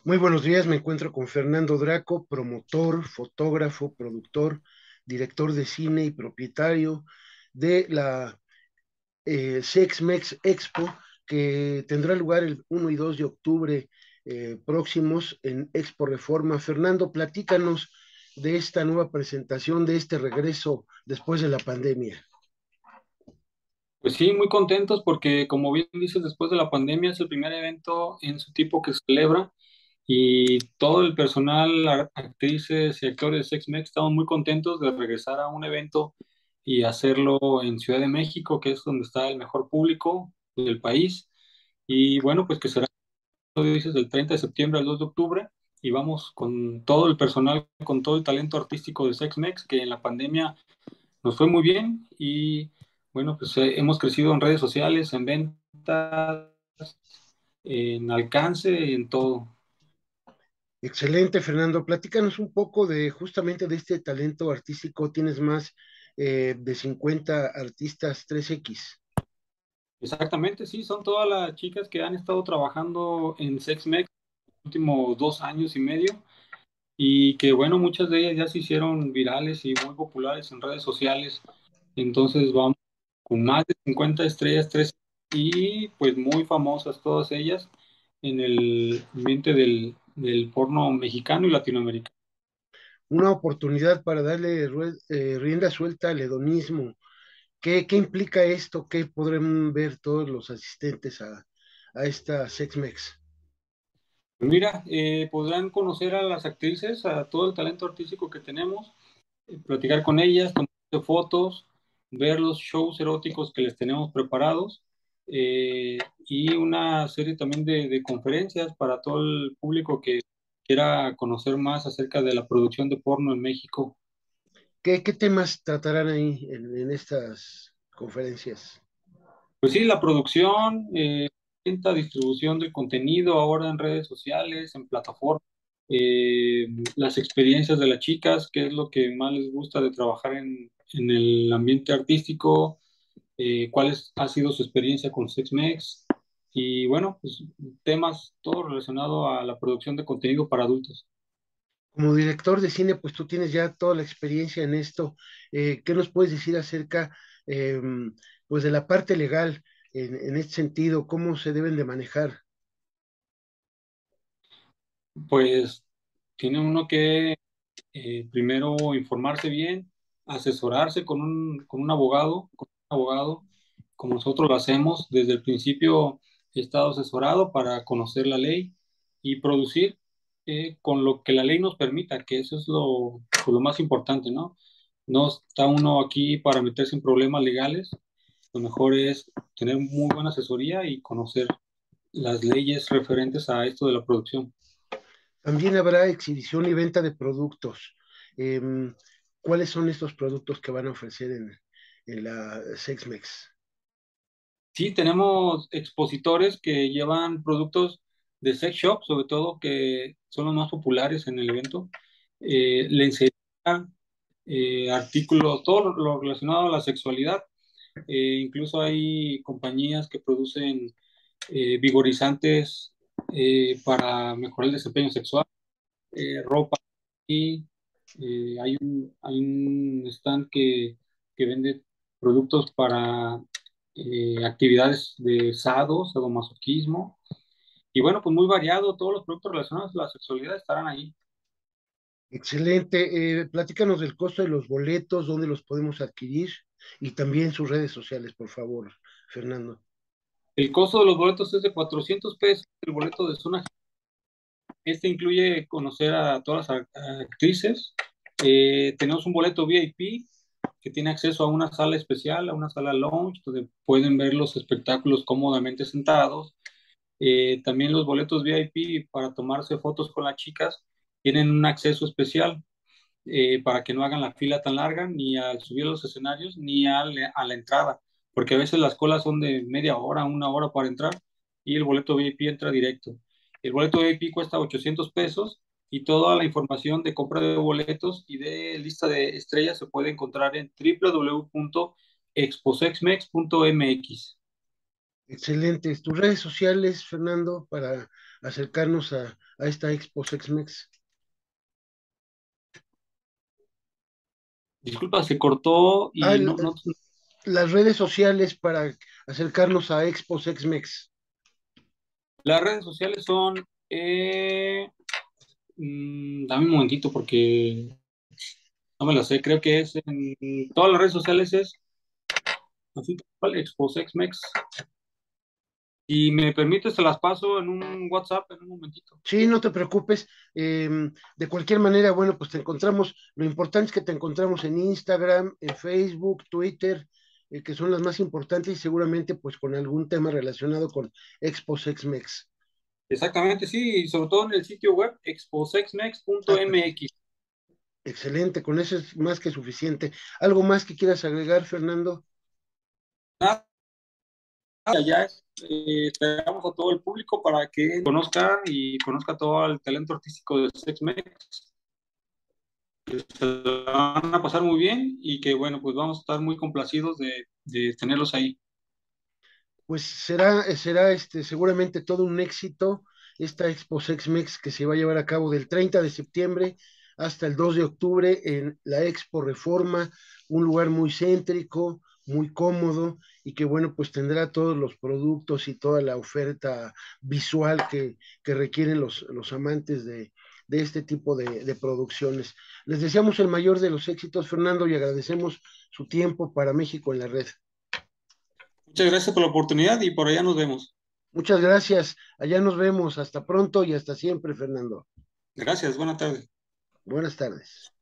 Muy buenos días, me encuentro con Fernando Draco, promotor, fotógrafo, productor, director de cine y propietario de la Sexmex Expo, que tendrá lugar el 1 y 2 de octubre próximos en Expo Reforma. Fernando, platícanos de esta nueva presentación, de este regreso después de la pandemia. Pues sí, muy contentos porque como bien dices, después de la pandemia es el primer evento en su tipo que se celebra y todo el personal, actrices y actores de SexMex estamos muy contentos de regresar a un evento y hacerlo en Ciudad de México, que es donde está el mejor público del país. Y bueno, pues que será, como dices, del 30 de septiembre al 2 de octubre y vamos con todo el personal, con todo el talento artístico de SexMex, que en la pandemia nos fue muy bien y bueno, pues hemos crecido en redes sociales, en ventas, en alcance y en todo. Excelente, Fernando. Platícanos un poco de justamente de este talento artístico. Tienes más de 50 artistas 3X. Exactamente, sí, son todas las chicas que han estado trabajando en SexMex los últimos 2 años y medio y que bueno, muchas de ellas ya se hicieron virales y muy populares en redes sociales. Entonces vamos con más de 50 estrellas, tres y pues muy famosas todas ellas en el ambiente del porno mexicano y latinoamericano. Una oportunidad para darle rienda suelta al hedonismo. ¿Qué implica esto? ¿Qué podrán ver todos los asistentes a esta Sexmex? Mira, podrán conocer a las actrices, a todo el talento artístico que tenemos, platicar con ellas, tomar fotos, ver los shows eróticos que les tenemos preparados y una serie también de conferencias para todo el público que quiera conocer más acerca de la producción de porno en México. ¿Qué temas tratarán ahí en estas conferencias? Pues sí, la producción, venta, distribución del contenido ahora en redes sociales, en plataformas, las experiencias de las chicas, qué es lo que más les gusta de trabajar en el ambiente artístico, ha sido su experiencia con SexMex y bueno, pues temas todo relacionado a la producción de contenido para adultos. Como director de cine, pues tú tienes ya toda la experiencia en esto. ¿Qué nos puedes decir acerca, eh, pues de la parte legal en este sentido? ¿Cómo se deben de manejar? Pues tiene uno que primero informarse bien, asesorarse con un abogado, como nosotros lo hacemos. Desde el principio he estado asesorado para conocer la ley y producir con lo que la ley nos permita, que eso es lo más importante, ¿no? No está uno aquí para meterse en problemas legales, lo mejor es tener muy buena asesoría y conocer las leyes referentes a esto de la producción. También habrá exhibición y venta de productos. Em, ¿Cuáles son estos productos que van a ofrecer en la Sexmex? Sí, tenemos expositores que llevan productos de sex shop, sobre todo, que son los más populares en el evento. Lencería, artículos, todo lo relacionado a la sexualidad. Incluso hay compañías que producen vigorizantes para mejorar el desempeño sexual, ropa y hay un stand que vende productos para actividades de sadomasoquismo. Y bueno, pues muy variado, todos los productos relacionados a la sexualidad estarán ahí. Excelente. Platícanos del costo de los boletos, dónde los podemos adquirir y también sus redes sociales, por favor, Fernando. El costo de los boletos es de 400 pesos, el boleto de zona. Este incluye conocer a todas las actrices. Tenemos un boleto VIP que tiene acceso a una sala especial, a una sala lounge, donde pueden ver los espectáculos cómodamente sentados. También los boletos VIP para tomarse fotos con las chicas tienen un acceso especial para que no hagan la fila tan larga ni al subir a los escenarios ni a la entrada, porque a veces las colas son de media hora, una hora para entrar y el boleto VIP entra directo. El boleto VIP cuesta 800 pesos y toda la información de compra de boletos y de lista de estrellas se puede encontrar en www.exposexmex.mx. Excelente. Tus redes sociales, Fernando, para acercarnos a esta Expo Sexmex? Disculpa, se cortó Ah, y no, las redes sociales para acercarnos a Expo Sexmex. las redes sociales son, dame un momentito porque no me lo sé, creo que es en todas las redes sociales es así, tal cual, ExpoSexMex. Y me permite, se las paso en un WhatsApp en un momentito. Sí, no te preocupes. De cualquier manera, bueno, pues te encontramos. Lo importante es que te encontramos en Instagram, en Facebook, Twitter, que son las más importantes y seguramente pues con algún tema relacionado con Expo Sexmex. Exactamente, sí, y sobre todo en el sitio web Ah, perfecto. exposexmex.mx. Excelente, con eso es más que suficiente. ¿Algo más que quieras agregar, Fernando? Nada, ya es, esperamos a todo el público para que conozca y conozca todo el talento artístico de Sexmex. Se la van a pasar muy bien y que bueno, pues vamos a estar muy complacidos de tenerlos ahí. Pues será seguramente todo un éxito esta Expo Sexmex que se va a llevar a cabo del 30 de septiembre hasta el 2 de octubre en la Expo Reforma, un lugar muy céntrico, muy cómodo y que bueno, pues tendrá todos los productos y toda la oferta visual que requieren los amantes de este tipo de producciones. Les deseamos el mayor de los éxitos, Fernando, y agradecemos su tiempo para México en la red. Muchas gracias por la oportunidad y por allá nos vemos. Muchas gracias. Allá nos vemos. Hasta pronto y hasta siempre, Fernando. Gracias, buena tarde. Buenas tardes.